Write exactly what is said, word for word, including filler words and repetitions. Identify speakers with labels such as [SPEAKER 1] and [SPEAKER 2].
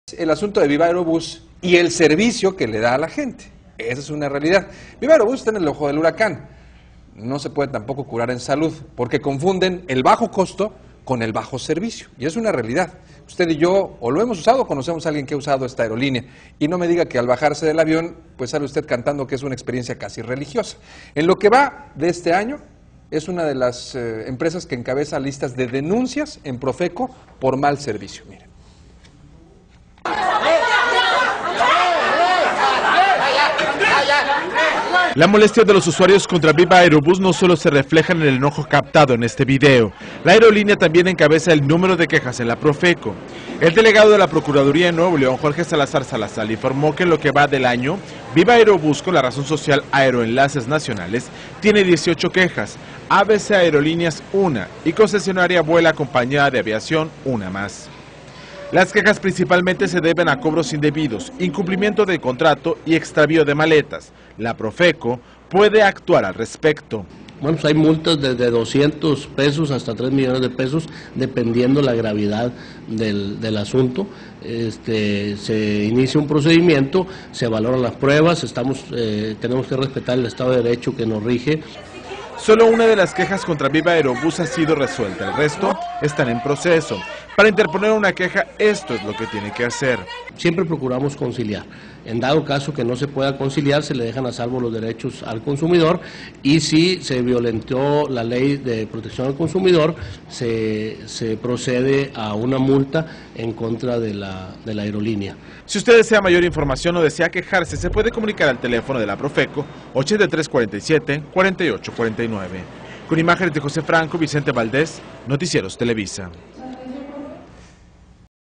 [SPEAKER 1] El asunto de Viva Aerobús y el servicio que le da a la gente. Esa es una realidad. Viva Aerobús está en el ojo del huracán. No se puede tampoco curar en salud, porque confunden el bajo costo con el bajo servicio. Y es una realidad. Usted y yo o lo hemos usado o conocemos a alguien que ha usado esta aerolínea. Y no me diga que al bajarse del avión, pues sale usted cantando que es una experiencia casi religiosa. En lo que va de este año, es una de las eh, empresas que encabeza listas de denuncias en Profeco por mal servicio. Miren.
[SPEAKER 2] La molestia de los usuarios contra Viva Aerobús no solo se refleja en el enojo captado en este video. La aerolínea también encabeza el número de quejas en la Profeco. El delegado de la Procuraduría de Nuevo León, Jorge Salazar Salazar, informó que en lo que va del año, Viva Aerobús, con la razón social Aeroenlaces Nacionales, tiene dieciocho quejas, A B C Aerolíneas una y concesionaria Vuela Compañía de Aviación una más. Las quejas principalmente se deben a cobros indebidos, incumplimiento de contrato y extravío de maletas. La Profeco puede actuar al respecto.
[SPEAKER 3] Bueno, pues hay multas desde doscientos pesos hasta tres millones de pesos, dependiendo la gravedad del, del asunto. Este, se inicia un procedimiento, se valoran las pruebas, estamos, eh, tenemos que respetar el Estado de Derecho que nos rige.
[SPEAKER 2] Solo una de las quejas contra Viva Aerobús ha sido resuelta, el resto están en proceso. Para interponer una queja, esto es lo que tiene que hacer.
[SPEAKER 3] Siempre procuramos conciliar. En dado caso que no se pueda conciliar, se le dejan a salvo los derechos al consumidor, y si se violentó la ley de protección al consumidor, se, se procede a una multa en contra de la, de la aerolínea.
[SPEAKER 2] Si usted desea mayor información o desea quejarse, se puede comunicar al teléfono de la Profeco ochenta y tres cuarenta y siete, cuarenta y ocho cuarenta y nueve. Con imágenes de José Franco, Vicente Valdés, Noticieros Televisa.